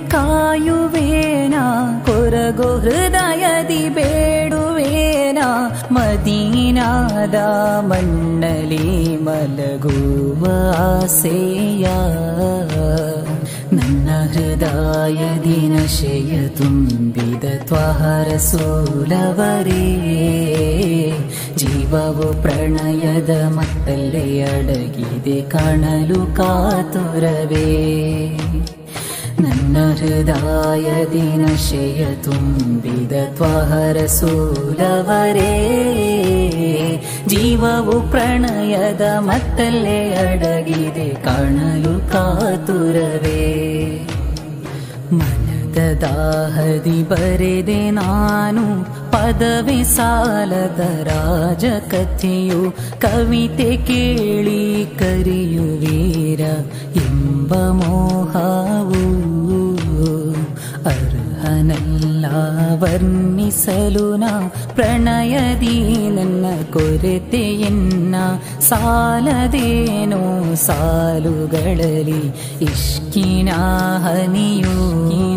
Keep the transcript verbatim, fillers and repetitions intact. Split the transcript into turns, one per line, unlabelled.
ಕಾಯುವೇನ ಕೊರಗೋ ಹೃದಯದಿ ಬೇಡುವೇನ ಮದೀನಾದ ಮಣ್ಣಲಿ ಮಲಗುವ ಆಸೆಯ ನನ್ನ ಹೃದಯದಿ ನಶೆಯ ತುಂಬಿದ ತ್ವಹ ರಸೂಲವರೇ ಜೀವವು ಪ್ರಣಯದ ಮತ್ತಲ್ಲೇ ಅಡಗಿದೆ ಕಾಣಲು ಕಾತುರವೇ ನನ್ನ ಹೃದಯದಿ ನಶೆಯ ತುಂಬಿದ ತ್ವಹ ರಸೂಲವರೇ ಜೀವವು ಪ್ರಣಯದ ಮತ್ತಲ್ಲೇ ಅಡಗಿದೆ ಕಾಣಲು ಕಾತುರವೇ ಮನದ ದಾಹದಿ ಬರೆದೆ ನಾನು ಪದವಿ ಸಾಲದ ರಾಜಕಥೆಯು ಕವಿತೆ ಕೇಳಿ ಕರೆಯುವೀರ ಎಂಬ ಮೋಹವು ಅರ್ಹನಲ್ಲ ವರ್ಣಿಸಲು ನಾ ಪ್ರಣಯದಿ ನನ್ನ ಕೊರತೆಯನ್ನ ಸಾಲದೇನೋ ಸಾಲುಗಳಲ್ಲಿ ಇಷ್ಕಿನ ಹನಿಯೋ